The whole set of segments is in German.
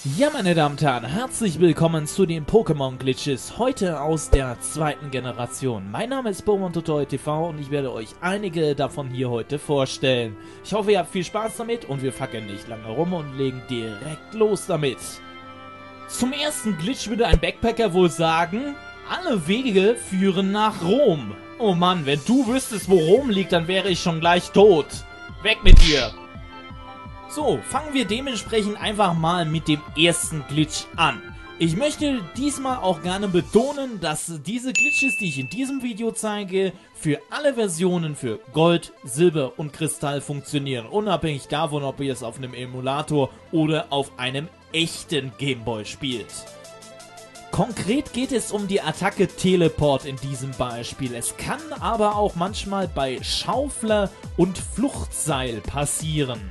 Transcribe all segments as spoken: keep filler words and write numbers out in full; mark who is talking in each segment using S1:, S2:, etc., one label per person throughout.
S1: Ja, meine Damen und Herren, herzlich willkommen zu den Pokémon Glitches, heute aus der zweiten Generation. Mein Name ist Pokémon Tutorial T V und ich werde euch einige davon hier heute vorstellen. Ich hoffe, ihr habt viel Spaß damit und wir fackeln nicht lange rum und legen direkt los damit. Zum ersten Glitch würde ein Backpacker wohl sagen, alle Wege führen nach Rom. Oh Mann, wenn du wüsstest, wo Rom liegt, dann wäre ich schon gleich tot. Weg mit dir! So, fangen wir dementsprechend einfach mal mit dem ersten Glitch an. Ich möchte diesmal auch gerne betonen, dass diese Glitches, die ich in diesem Video zeige, für alle Versionen für Gold, Silber und Kristall funktionieren. Unabhängig davon, ob ihr es auf einem Emulator oder auf einem echten Gameboy spielt. Konkret geht es um die Attacke Teleport in diesem Beispiel. Es kann aber auch manchmal bei Schaufler und Fluchtseil passieren.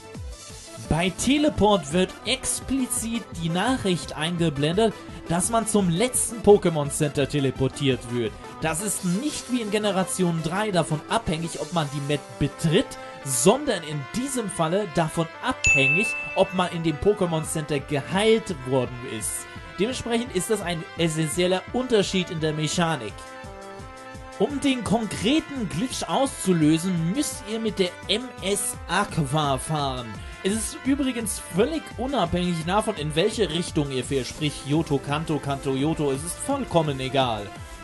S1: Bei Teleport wird explizit die Nachricht eingeblendet, dass man zum letzten Pokémon Center teleportiert wird. Das ist nicht wie in Generation drei davon abhängig, ob man die Map betritt, sondern in diesem Falle davon abhängig, ob man in dem Pokémon Center geheilt worden ist. Dementsprechend ist das ein essentieller Unterschied in der Mechanik. Um den konkreten Glitch auszulösen, müsst ihr mit der M S Aqua fahren. Es ist übrigens völlig unabhängig davon, in welche Richtung ihr fährt, sprich Johto, Kanto, Kanto, Johto, es ist vollkommen egal.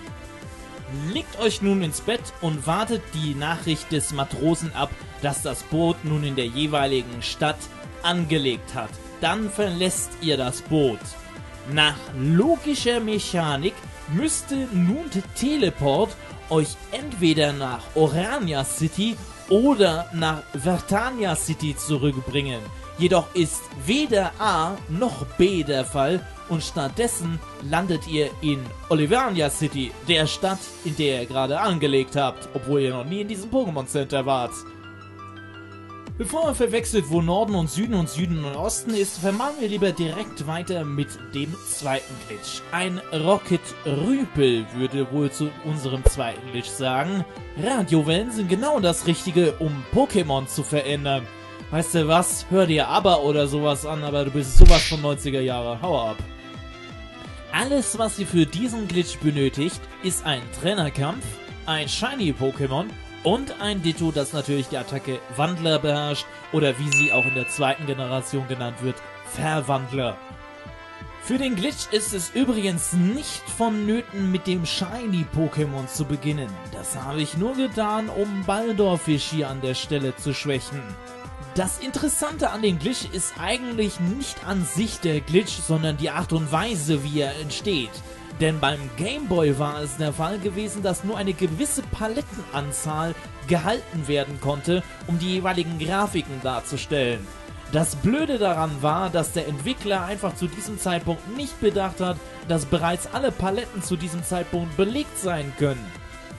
S1: Legt euch nun ins Bett und wartet die Nachricht des Matrosen ab, dass das Boot nun in der jeweiligen Stadt angelegt hat. Dann verlässt ihr das Boot. Nach logischer Mechanik müsste nun der Teleport euch entweder nach Orania City oder nach Vertania City zurückbringen. Jedoch ist weder A noch B der Fall und stattdessen landet ihr in Olivania City, der Stadt, in der ihr gerade angelegt habt, obwohl ihr noch nie in diesem Pokémon Center wart. Bevor ihr verwechselt, wo Norden und Süden und Süden und Osten ist, vermachen wir lieber direkt weiter mit dem zweiten Glitch. Ein Rocket Rüpel würde wohl zu unserem zweiten Glitch sagen, Radiowellen sind genau das Richtige, um Pokémon zu verändern. Weißt du was, hör dir aber oder sowas an, aber du bist sowas von neunziger Jahre, hau ab. Alles, was ihr für diesen Glitch benötigt, ist ein Trainerkampf, ein Shiny-Pokémon, und ein Ditto, das natürlich die Attacke Wandler beherrscht oder wie sie auch in der zweiten Generation genannt wird, Verwandler. Für den Glitch ist es übrigens nicht vonnöten, mit dem Shiny-Pokémon zu beginnen. Das habe ich nur getan, um Baldorfisch hier an der Stelle zu schwächen. Das Interessante an dem Glitch ist eigentlich nicht an sich der Glitch, sondern die Art und Weise, wie er entsteht. Denn beim Gameboy war es der Fall gewesen, dass nur eine gewisse Palettenanzahl gehalten werden konnte, um die jeweiligen Grafiken darzustellen. Das Blöde daran war, dass der Entwickler einfach zu diesem Zeitpunkt nicht bedacht hat, dass bereits alle Paletten zu diesem Zeitpunkt belegt sein können.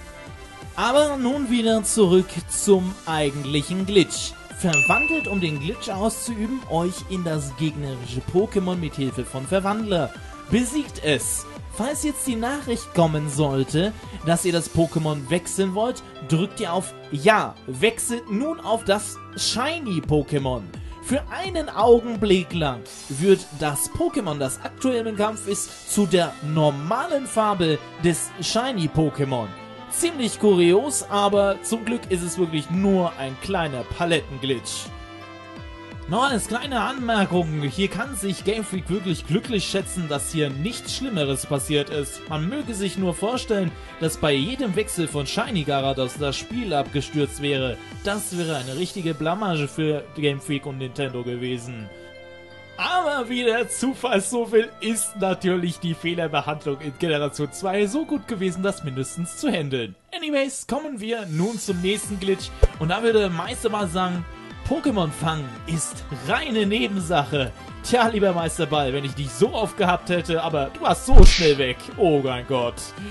S1: Aber nun wieder zurück zum eigentlichen Glitch. Verwandelt, um den Glitch auszuüben, euch in das gegnerische Pokémon mit Hilfe von Verwandler. Besiegt es. Falls jetzt die Nachricht kommen sollte, dass ihr das Pokémon wechseln wollt, drückt ihr auf Ja, wechselt nun auf das Shiny-Pokémon. Für einen Augenblick lang wird das Pokémon, das aktuell im Kampf ist, zu der normalen Farbe des Shiny-Pokémon. Ziemlich kurios, aber zum Glück ist es wirklich nur ein kleiner Palettenglitch. Noch als kleine Anmerkung, hier kann sich Game Freak wirklich glücklich schätzen, dass hier nichts Schlimmeres passiert ist. Man möge sich nur vorstellen, dass bei jedem Wechsel von Shiny Gyarados das Spiel abgestürzt wäre. Das wäre eine richtige Blamage für Game Freak und Nintendo gewesen. Aber wie der Zufall so will, ist natürlich die Fehlerbehandlung in Generation zwei so gut gewesen, das mindestens zu handeln. Anyways, kommen wir nun zum nächsten Glitch und da würde Meister mal sagen, Pokémon fangen ist reine Nebensache. Tja, lieber Meister Ball, wenn ich dich so oft gehabt hätte, aber du warst so schnell weg. Oh mein Gott.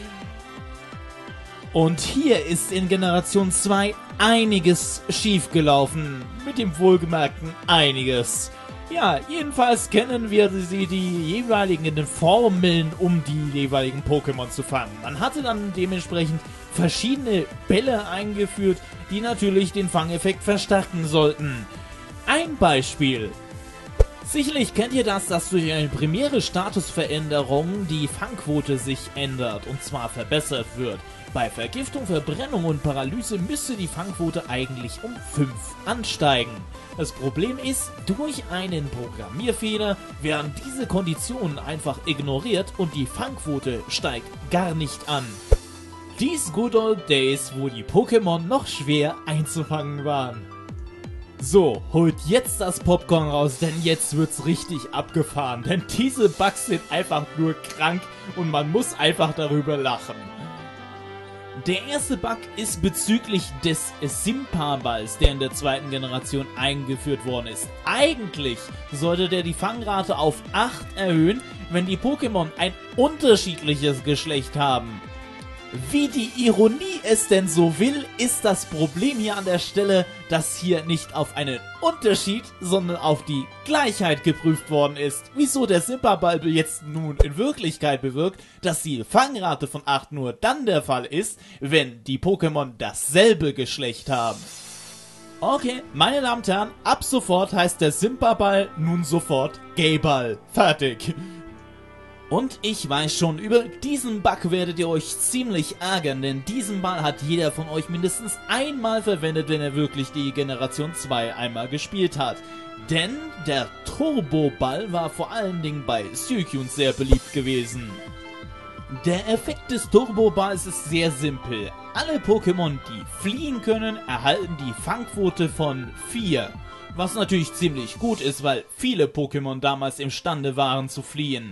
S1: Und hier ist in Generation zwei einiges schiefgelaufen. Mit dem wohlgemerkten einiges. Ja, jedenfalls kennen wir sie die jeweiligen Formeln, um die jeweiligen Pokémon zu fangen. Man hatte dann dementsprechend verschiedene Bälle eingeführt, die natürlich den Fangeffekt verstärken sollten. Ein Beispiel. Sicherlich kennt ihr das, dass durch eine primäre Statusveränderung die Fangquote sich ändert und zwar verbessert wird. Bei Vergiftung, Verbrennung und Paralyse müsste die Fangquote eigentlich um fünf ansteigen. Das Problem ist, durch einen Programmierfehler werden diese Konditionen einfach ignoriert und die Fangquote steigt gar nicht an. These good old days, wo die Pokémon noch schwer einzufangen waren. So, holt jetzt das Popcorn raus, denn jetzt wird's richtig abgefahren. Denn diese Bugs sind einfach nur krank und man muss einfach darüber lachen. Der erste Bug ist bezüglich des Simpa-Balls, der in der zweiten Generation eingeführt worden ist. Eigentlich sollte der die Fangrate auf acht erhöhen, wenn die Pokémon ein unterschiedliches Geschlecht haben. Wie die Ironie es denn so will, ist das Problem hier an der Stelle, dass hier nicht auf einen Unterschied, sondern auf die Gleichheit geprüft worden ist. Wieso der Simpa-Ball jetzt nun in Wirklichkeit bewirkt, dass die Fangrate von acht nur dann der Fall ist, wenn die Pokémon dasselbe Geschlecht haben. Okay, meine Damen und Herren, ab sofort heißt der Simpa-Ball nun sofort Gay-Ball. Fertig. Und ich weiß schon, über diesen Bug werdet ihr euch ziemlich ärgern, denn diesen Ball hat jeder von euch mindestens einmal verwendet, wenn er wirklich die Generation zwei einmal gespielt hat. Denn der Turbo-Ball war vor allen Dingen bei Suicune sehr beliebt gewesen. Der Effekt des Turbo-Balls ist sehr simpel. Alle Pokémon, die fliehen können, erhalten die Fangquote von vier. Was natürlich ziemlich gut ist, weil viele Pokémon damals imstande waren zu fliehen.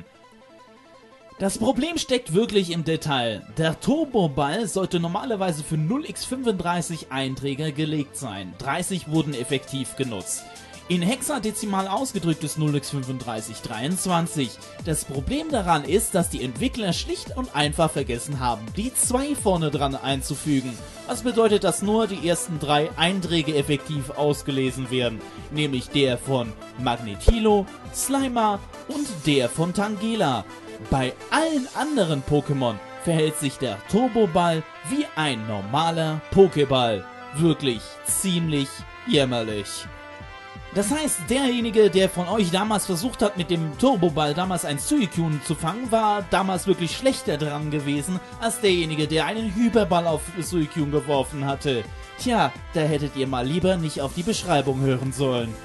S1: Das Problem steckt wirklich im Detail. Der Turbo-Ball sollte normalerweise für null mal fünfunddreißig Einträge gelegt sein. dreißig wurden effektiv genutzt. In hexadezimal ausgedrückt ist null mal fünfunddreißig dreiundzwanzig. Das Problem daran ist, dass die Entwickler schlicht und einfach vergessen haben, die zwei vorne dran einzufügen. Was bedeutet, dass nur die ersten drei Einträge effektiv ausgelesen werden, nämlich der von Magnetilo, Slimer und der von Tangela. Bei allen anderen Pokémon verhält sich der Turboball wie ein normaler Pokéball. Wirklich ziemlich jämmerlich. Das heißt, derjenige, der von euch damals versucht hat, mit dem Turboball damals ein Suicune zu fangen, war damals wirklich schlechter dran gewesen, als derjenige, der einen Hyperball auf Suicune geworfen hatte. Tja, da hättet ihr mal lieber nicht auf die Beschreibung hören sollen.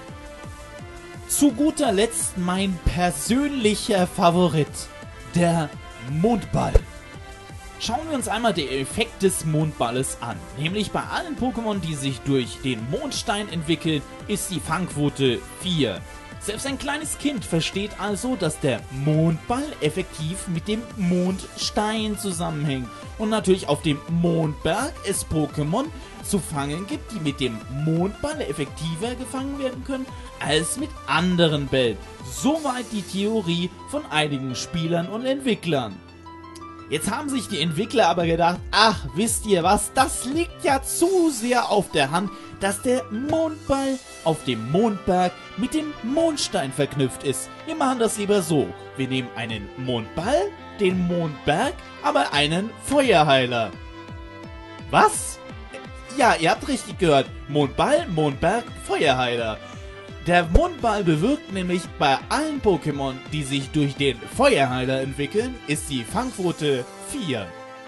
S1: Zu guter Letzt mein persönlicher Favorit. Der Mondball. Schauen wir uns einmal den Effekt des Mondballes an. Nämlich bei allen Pokémon, die sich durch den Mondstein entwickeln, ist die Fangquote vier. Selbst ein kleines Kind versteht also, dass der Mondball effektiv mit dem Mondstein zusammenhängt. Und natürlich auf dem Mondberg es Pokémon zu fangen gibt, die mit dem Mondball effektiver gefangen werden können als mit anderen Bällen. Soweit die Theorie von einigen Spielern und Entwicklern. Jetzt haben sich die Entwickler aber gedacht, ach, wisst ihr was, das liegt ja zu sehr auf der Hand, dass der Mondball auf dem Mondberg mit dem Mondstein verknüpft ist. Wir machen das lieber so. Wir nehmen einen Mondball, den Mondberg, aber einen Feuerheiler. Was? Ja, ihr habt richtig gehört. Mondball, Mondberg, Feuerheiler. Der Mondball bewirkt nämlich bei allen Pokémon, die sich durch den Feuerheiler entwickeln, ist die Fangquote vier.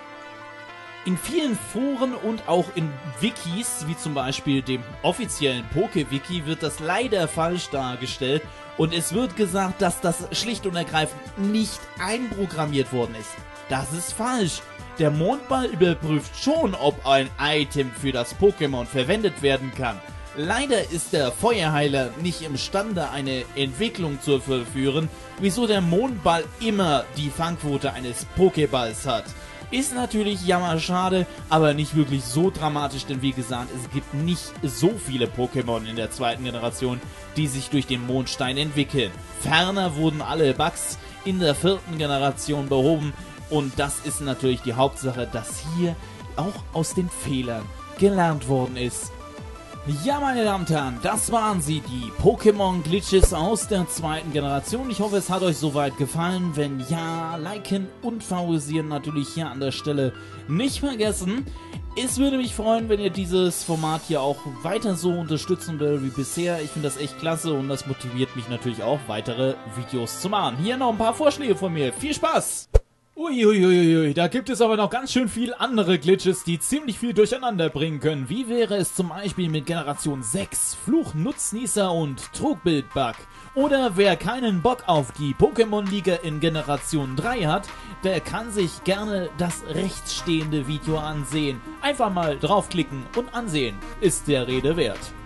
S1: In vielen Foren und auch in Wikis, wie zum Beispiel dem offiziellen Poké-Wiki, wird das leider falsch dargestellt und es wird gesagt, dass das schlicht und ergreifend nicht einprogrammiert worden ist. Das ist falsch. Der Mondball überprüft schon, ob ein Item für das Pokémon verwendet werden kann. Leider ist der Feuerheiler nicht imstande, eine Entwicklung zu vollführen, wieso der Mondball immer die Fangquote eines Pokéballs hat. Ist natürlich jammerschade, aber nicht wirklich so dramatisch, denn wie gesagt, es gibt nicht so viele Pokémon in der zweiten Generation, die sich durch den Mondstein entwickeln. Ferner wurden alle Bugs in der vierten Generation behoben und das ist natürlich die Hauptsache, dass hier auch aus den Fehlern gelernt worden ist. Ja, meine Damen und Herren, das waren sie, die Pokémon-Glitches aus der zweiten Generation. Ich hoffe, es hat euch soweit gefallen. Wenn ja, liken und favorisieren natürlich hier an der Stelle nicht vergessen. Es würde mich freuen, wenn ihr dieses Format hier auch weiter so unterstützen würdet wie bisher. Ich finde das echt klasse und das motiviert mich natürlich auch, weitere Videos zu machen. Hier noch ein paar Vorschläge von mir. Viel Spaß! Uiuiuiui, da gibt es aber noch ganz schön viel andere Glitches, die ziemlich viel durcheinander bringen können. Wie wäre es zum Beispiel mit Generation sechs, Fluch, Nutznießer und Trugbildbug? Oder wer keinen Bock auf die Pokémon-Liga in Generation drei hat, der kann sich gerne das rechtsstehende Video ansehen. Einfach mal draufklicken und ansehen, ist der Rede wert.